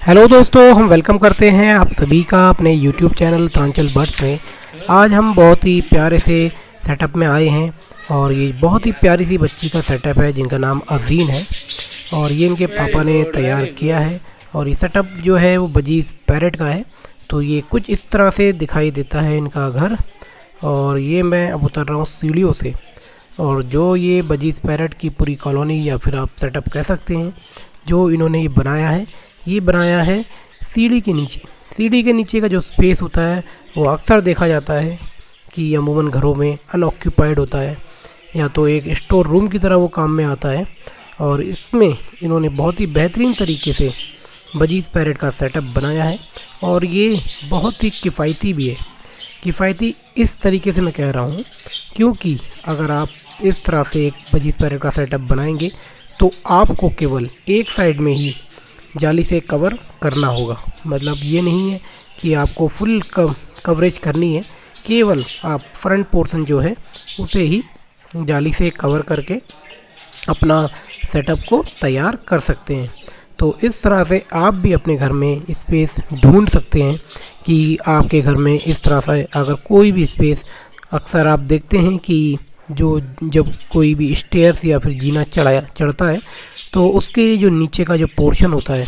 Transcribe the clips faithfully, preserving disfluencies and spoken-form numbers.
Hello दोस्तों, हम welcome करते हैं आप सभी का अपने यूट्यूब चैनल उत्तरांचल बर्ड्स में। आज हम बहुत ही प्यारे से सेटअप में आए हैं और ये बहुत ही प्यारी सी बच्ची का सेटअप है जिनका नाम अजीन है और ये इनके पापा ने तैयार किया है। और ये सेटअप जो है वो बजीज़ पैरेट का है। तो ये कुछ इस तरह से दिखाई देता है इनका घर। और ये मैं अब उतर रहा हूँ सीढ़ियों से। और जो ये बजीज़ पैरेट की पूरी कॉलोनी या फिर आप सेटअप कह सकते हैं, जो इन्होंने ये बनाया है, ये बनाया है सीढ़ी के नीचे। सीढ़ी के नीचे का जो स्पेस होता है वो अक्सर देखा जाता है कि अमूमन घरों में अनऑक्यूपाइड होता है या तो एक स्टोर रूम की तरह वो काम में आता है। और इसमें इन्होंने बहुत ही बेहतरीन तरीके से बजीज़ पैरेट का सेटअप बनाया है और ये बहुत ही किफ़ायती भी है। किफ़ायती इस तरीके से मैं कह रहा हूँ क्योंकि अगर आप इस तरह से एक बजीज़ पैरेट का सेटअप बनाएंगे तो आपको केवल एक साइड में ही जाली से कवर करना होगा। मतलब ये नहीं है कि आपको फुल कवरेज करनी है, केवल आप फ्रंट पोर्शन जो है उसे ही जाली से कवर करके अपना सेटअप को तैयार कर सकते हैं। तो इस तरह से आप भी अपने घर में स्पेस ढूंढ सकते हैं कि आपके घर में इस तरह से अगर कोई भी स्पेस, अक्सर आप देखते हैं कि जो जब कोई भी स्टेयर्स या फिर जीना चढ़ाया चढ़ता है तो उसके जो नीचे का जो पोर्शन होता है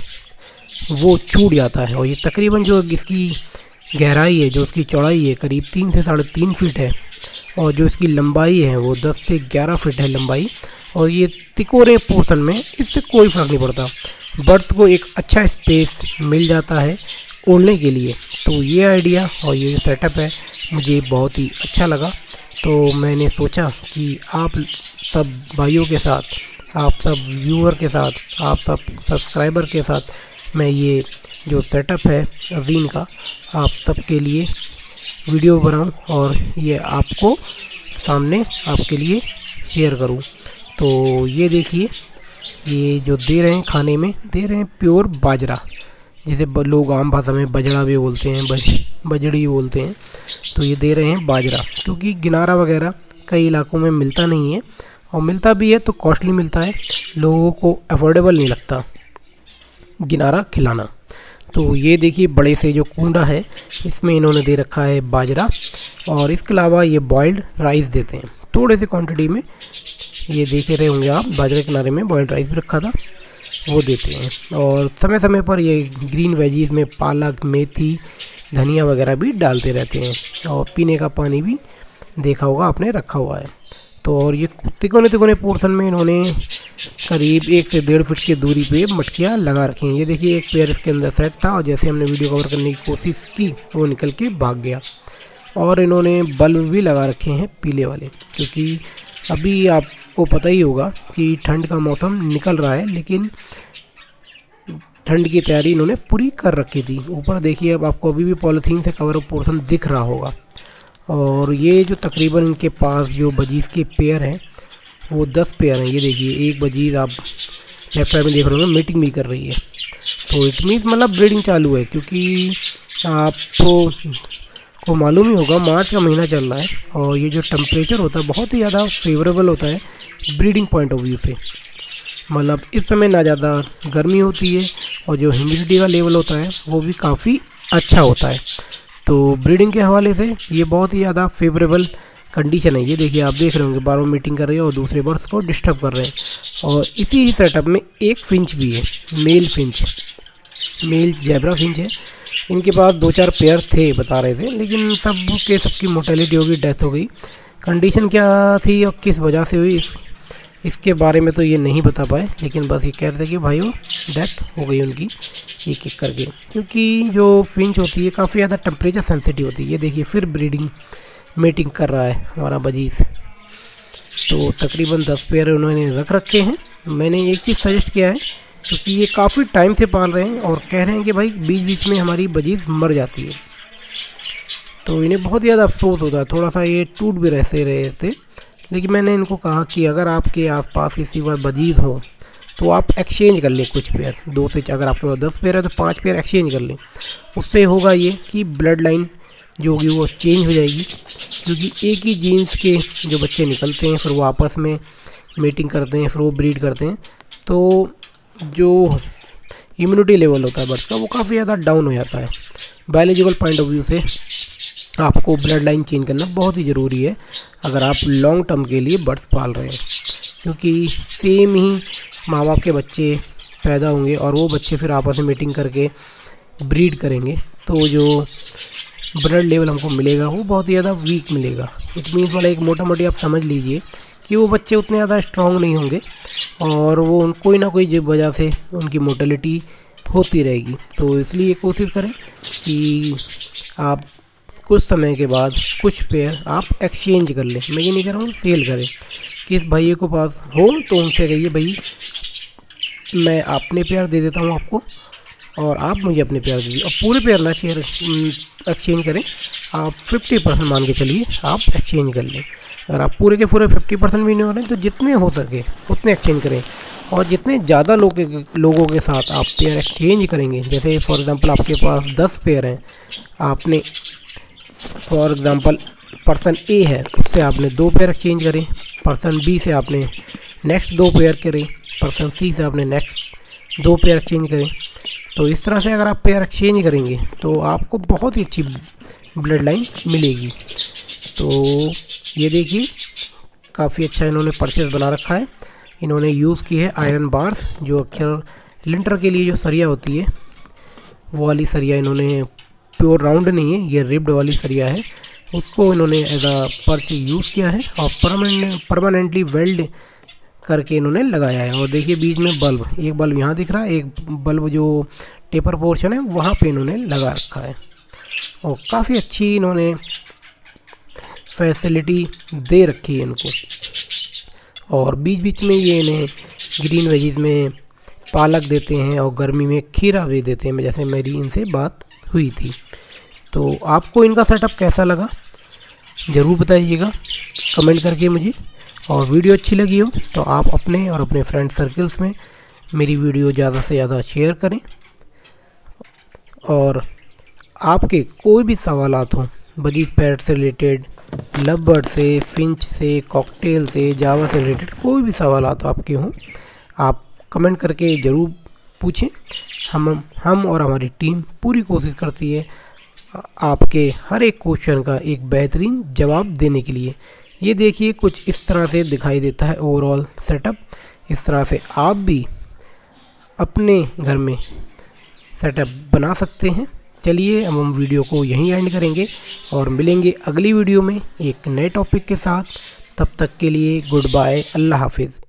वो छूट जाता है। और ये तकरीबन जो इसकी गहराई है, जो उसकी चौड़ाई है, करीब तीन से साढ़े तीन फीट है और जो इसकी लंबाई है वो दस से ग्यारह फीट है लंबाई। और ये तिकोरे पोर्शन में इससे कोई फ़र्क नहीं पड़ता, बर्ड्स को एक अच्छा स्पेस मिल जाता है ओढ़ने के लिए। तो ये आइडिया और ये जो सेटअप है मुझे बहुत ही अच्छा लगा। तो मैंने सोचा कि आप सब भाइयों के साथ, आप सब व्यूअर के साथ, आप सब सब्सक्राइबर के साथ मैं ये जो सेटअप है अजीन का आप सबके लिए वीडियो बनाऊं और ये आपको सामने आपके लिए शेयर करूं। तो ये देखिए, ये जो दे रहे हैं खाने में, दे रहे हैं प्योर बाजरा, जिसे लोग आम भाषा में बजड़ा भी बोलते हैं, बज बजड़ी बोलते हैं। तो ये दे रहे हैं बाजरा, क्योंकि गिनारा वगैरह कई इलाकों में मिलता नहीं है और मिलता भी है तो कॉस्टली मिलता है, लोगों को अफोर्डेबल नहीं लगता गिनारा खिलाना। तो ये देखिए बड़े से जो कूंडा है इसमें इन्होंने दे रखा है बाजरा और इसके अलावा ये बॉइल्ड राइस देते हैं थोड़े से क्वांटिटी में। ये देख रहे होंगे आप, बाजरे के किनारे में बॉइल्ड राइस भी रखा था, वो देते हैं। और समय समय पर ये ग्रीन वेजीज में पालक, मेथी, धनिया वगैरह भी डालते रहते हैं और पीने का पानी भी देखा होगा आपने रखा हुआ है। तो और ये तिकोने तिकोने पोर्शन में इन्होंने करीब एक से डेढ़ फीट की दूरी पे मटकियाँ लगा रखी हैं। ये देखिए एक पेयर इसके अंदर सेट था और जैसे हमने वीडियो कवर करने की कोशिश की वो निकल के भाग गया। और इन्होंने बल्ब भी लगा रखे हैं पीले वाले, क्योंकि अभी आपको पता ही होगा कि ठंड का मौसम निकल रहा है, लेकिन ठंड की तैयारी इन्होंने पूरी कर रखी थी। ऊपर देखिए अब आपको अभी भी पॉलीथीन से कवर पोर्शन दिख रहा होगा। और ये जो तकरीबन इनके पास जो बजीज़ के पेयर हैं वो दस पेयर हैं। ये देखिए एक बजीज़ आप लेफ्ट साइड में देख रहे हो मीटिंग भी कर रही है। तो इट मीन्स मतलब ब्रीडिंग चालू है, क्योंकि आपको को मालूम ही होगा मार्च का महीना चल रहा है और ये जो टेम्परेचर होता है बहुत ही ज़्यादा फेवरेबल होता है ब्रीडिंग पॉइंट ऑफ व्यू से। मतलब इस समय ना ज़्यादा गर्मी होती है और जो ह्यूमिडिटी का लेवल होता है वो भी काफ़ी अच्छा होता है। तो ब्रीडिंग के हवाले से ये बहुत ही ज़्यादा फेवरेबल कंडीशन है। ये देखिए आप देख रहे होंगे बार बार मीटिंग कर रही है और दूसरे बर्ड्स को डिस्टर्ब कर रहे हैं। और इसी ही सेटअप में एक फिंच भी है, male finch, male zebra finch है। इनके पास दो चार पेयर थे बता रहे थे, लेकिन सब के सबकी मोर्टेलिटी हो गई, डेथ हो गई। कंडीशन क्या थी और किस वजह से हुई इस इसके बारे में तो ये नहीं बता पाए, लेकिन बस ये कह रहे थे कि भाइयों डेथ हो गई उनकी एक एक करके, क्योंकि जो फिंच होती है काफ़ी ज़्यादा टेम्परेचर सेंसिटिव होती है। ये देखिए फिर ब्रीडिंग मीटिंग कर रहा है हमारा बजीज़। तो तकरीबन दस पेयर उन्होंने रख रखे हैं। मैंने एक चीज़ सजेस्ट किया है, क्योंकि ये काफ़ी टाइम से पाल रहे हैं और कह रहे हैं कि भाई बीच बीच में हमारी बजीज़ मर जाती है, तो इन्हें बहुत ज़्यादा अफसोस होता है, थोड़ा सा ये टूट भी रहते रहे थे। लेकिन मैंने इनको कहा कि अगर आपके आसपास किसी बार बजीज़ हो तो आप एक्सचेंज कर लें कुछ पेयर, दो से, अगर आपके पास दस पेयर है तो पाँच पेयर एक्सचेंज कर लें। उससे होगा ये कि ब्लड लाइन जो होगी वो चेंज हो जाएगी, क्योंकि एक ही जीन्स के जो बच्चे निकलते हैं फिर वो आपस में मीटिंग करते हैं, फिर वो ब्रीड करते हैं। तो जो इम्यूनिटी लेवल होता है बर्ड्स का वो काफ़ी ज़्यादा डाउन हो जाता है। बायोलॉजिकल पॉइंट ऑफ व्यू से आपको ब्लड लाइन चेंज करना बहुत ही ज़रूरी है अगर आप लॉन्ग टर्म के लिए बर्ड्स पाल रहे हैं, क्योंकि सेम ही माँ बाप के बच्चे पैदा होंगे और वो बच्चे फिर आपस में मीटिंग करके ब्रीड करेंगे, तो जो ब्लड लेवल हमको मिलेगा वो बहुत ही ज़्यादा वीक मिलेगा। इट मीन्स वाला एक मोटा मोटी आप समझ लीजिए कि वो बच्चे उतने ज़्यादा स्ट्रॉन्ग नहीं होंगे और वो उन कोई ना कोई वजह से उनकी मोर्टेलिटी होती रहेगी। तो इसलिए कोशिश करें कि आप कुछ समय के बाद कुछ पेयर आप एक्सचेंज कर लें। मैं ये नहीं कह रहा हूँ सेल करें, किस भैया को पास हो तो उनसे कहिए भाई मैं अपने पेयर दे देता हूँ आपको और आप मुझे अपने पेयर दीजिए, और पूरे पेयर ना शेयर एक्सचेंज करें, आप फिफ्टी परसेंट मान के चलिए आप एक्सचेंज कर लें। अगर आप पूरे के पूरे फिफ्टी परसेंट भी नहीं हो रहे तो जितने हो सके उतने एक्सचेंज करें, और जितने ज़्यादा लोग लोगों के साथ आप पेयर एक्सचेंज करेंगे, जैसे फॉर एग्ज़ाम्पल आपके पास दस पेयर हैं, आपने फॉर एग्ज़ाम्पल पर्सन ए है उससे आपने दो पेयर एक्सचेंज करें, पर्सन बी से आपने नेक्स्ट दो पेयर करें, पर्सन सी से आपने नेक्स्ट दो पेयर एक्सचेंज करें। तो इस तरह से अगर आप पेयर एक्सचेंज करेंगे तो आपको बहुत ही अच्छी ब्लड लाइन मिलेगी। तो ये देखिए काफ़ी अच्छा इन्होंने परचेज बना रखा है। इन्होंने यूज़ की है आयरन बार्स, जो अक्सर लिंटर के लिए जो सरिया होती है वो वाली सरिया इन्होंने, प्योर राउंड नहीं है ये रिब्ड वाली सरिया है, उसको इन्होंने एज आ पर्च यूज़ किया है और परमानेंट परमानेंटली वेल्ड करके इन्होंने लगाया है। और देखिए बीच में बल्ब, एक बल्ब यहाँ दिख रहा है, एक बल्ब जो टेपर पोर्शन है वहाँ पे इन्होंने लगा रखा है, और काफ़ी अच्छी इन्होंने फैसिलिटी दे रखी है इनको। और बीच बीच में ये इन्हें ग्रीन वेजीज में पालक देते हैं और गर्मी में खीरा भी देते हैं, जैसे मेरी इनसे बात हुई थी। तो आपको इनका सेटअप कैसा लगा ज़रूर बताइएगा कमेंट करके मुझे, और वीडियो अच्छी लगी हो तो आप अपने और अपने फ्रेंड सर्कल्स में मेरी वीडियो ज़्यादा से ज़्यादा शेयर करें। और आपके कोई भी सवालात हों बजीज पैरट से रिलेटेड, लव बर्ड से, फिंच से, कॉकटेल से, जावा से रिलेटेड कोई भी सवालात आपके हों आप कमेंट करके ज़रूर पूछें। हम हम और हमारी टीम पूरी कोशिश करती है आपके हर एक क्वेश्चन का एक बेहतरीन जवाब देने के लिए। ये देखिए कुछ इस तरह से दिखाई देता है ओवरऑल सेटअप। इस तरह से आप भी अपने घर में सेटअप बना सकते हैं। चलिए अब हम वीडियो को यहीं एंड करेंगे और मिलेंगे अगली वीडियो में एक नए टॉपिक के साथ। तब तक के लिए गुड बाय, अल्लाह हाफिज़।